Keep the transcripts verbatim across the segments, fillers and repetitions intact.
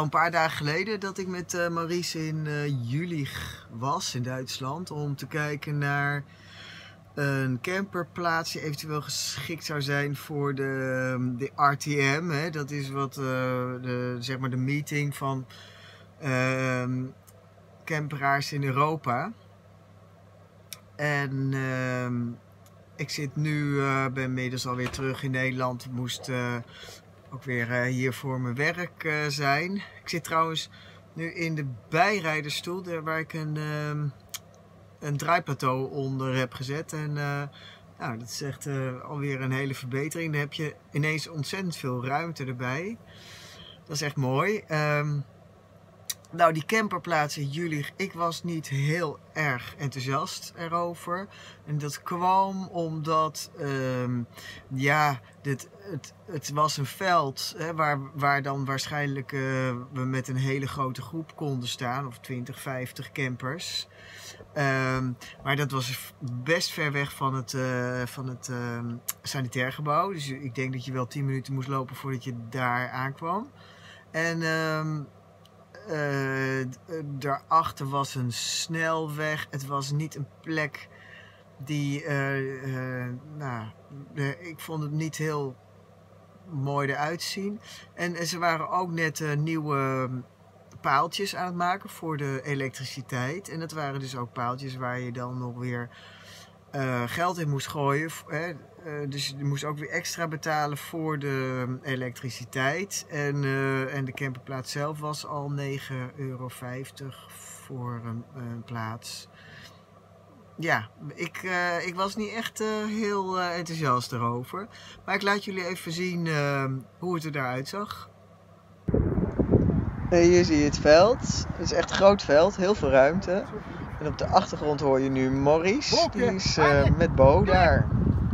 al een paar dagen geleden dat ik met uh, Maurice in uh, Jülich was in Duitsland om te kijken naar een camperplaats die eventueel geschikt zou zijn voor de, de R T M. Hè? Dat is wat uh, de, zeg maar de meeting van uh, camperaars in Europa. En uh, ik zit nu, uh, ben inmiddels alweer terug in Nederland, moest uh, ook weer uh, hier voor mijn werk uh, zijn. Ik zit trouwens nu in de bijrijdersstoel, daar waar ik een, uh, een draaiplateau onder heb gezet. En uh, nou, dat is echt uh, alweer een hele verbetering. Dan heb je ineens ontzettend veel ruimte erbij. Dat is echt mooi. Um, Nou, die camperplaats in Jülich, ik was niet heel erg enthousiast erover. En dat kwam omdat, um, ja, dit, het, het was een veld hè, waar, waar dan waarschijnlijk uh, we met een hele grote groep konden staan. Of twintig, vijftig campers. Um, maar dat was best ver weg van het, uh, van het uh, sanitair gebouw. Dus ik denk dat je wel tien minuten moest lopen voordat je daar aankwam. En... Um, Uh, daarachter was een snelweg. Het was niet een plek die, uh, uh, nou, uh, ik vond het niet heel mooi eruit zien. En, en ze waren ook net uh, nieuwe paaltjes aan het maken voor de elektriciteit. En dat waren dus ook paaltjes waar je dan nog weer uh, geld in moest gooien. Hè? Uh, dus je moest ook weer extra betalen voor de elektriciteit. En, uh, en de camperplaats zelf was al negen euro vijftig voor een, een plaats. Ja, ik, uh, ik was niet echt uh, heel uh, enthousiast erover. Maar ik laat jullie even zien uh, hoe het er daaruit zag. Hey, hier zie je het veld. Het is echt een groot veld, heel veel ruimte. En op de achtergrond hoor je nu Maurice. Die is uh, met Bo daar.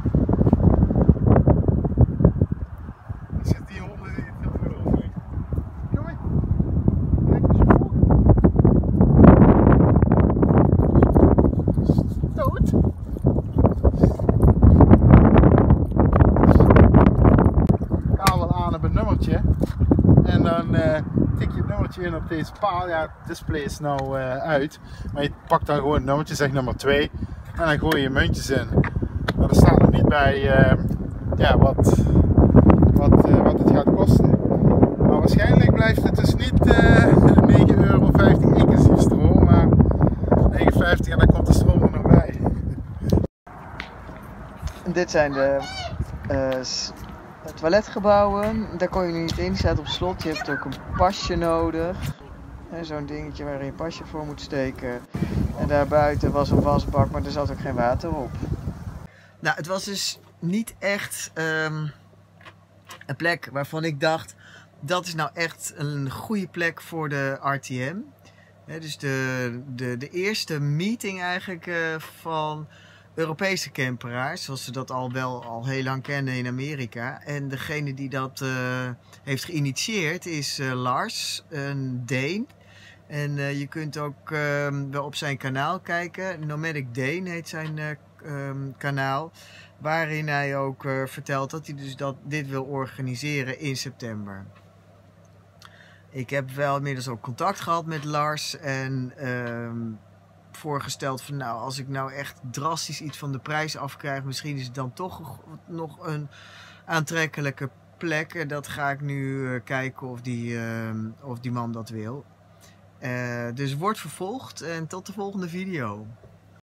En dan uh, tik je het nummertje in op deze paal. Ja, het display is nou uh, uit. Maar je pakt dan gewoon het nummertje, zeg nummer twee. En dan gooi je muntjes in. Maar er staat nog niet bij uh, ja, wat, wat, uh, wat het gaat kosten. Maar waarschijnlijk blijft het dus niet uh, negen euro vijftig inclusief stroom. Maar negen euro vijftig en dan komt de stroom er nog bij. Dit zijn de... Uh, toiletgebouwen, daar kon je nu niet in, die staat op slot. Je hebt ook een pasje nodig. Zo'n dingetje waar je een pasje voor moet steken. En daarbuiten was een wasbak, maar er zat ook geen water op. Nou, het was dus niet echt um, een plek waarvan ik dacht, dat is nou echt een goede plek voor de R T M. He, dus de, de, de eerste meeting eigenlijk uh, van Europese camperaars, zoals ze dat al wel al heel lang kennen in Amerika. En degene die dat uh, heeft geïnitieerd is uh, Lars, een Deen. En uh, je kunt ook uh, wel op zijn kanaal kijken. Nomadic Dane heet zijn uh, um, kanaal. Waarin hij ook uh, vertelt dat hij dus dat, dit wil organiseren in september. Ik heb wel inmiddels ook contact gehad met Lars en... Uh, voorgesteld van nou, als ik nou echt drastisch iets van de prijs afkrijg, misschien is het dan toch nog een aantrekkelijke plek. En dat ga ik nu uh, kijken of die, uh, of die man dat wil. Uh, dus wordt vervolgd en tot de volgende video.